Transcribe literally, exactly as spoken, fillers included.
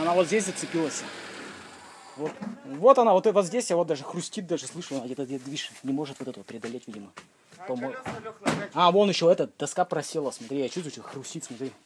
Она вот здесь зацепилась. Вот, вот она, вот, вот здесь, а вот даже хрустит, даже слышу, она где-то где движ, не может вот этого преодолеть, видимо. А, вон еще эта доска просела, смотри, я чувствую, что хрустит, смотри.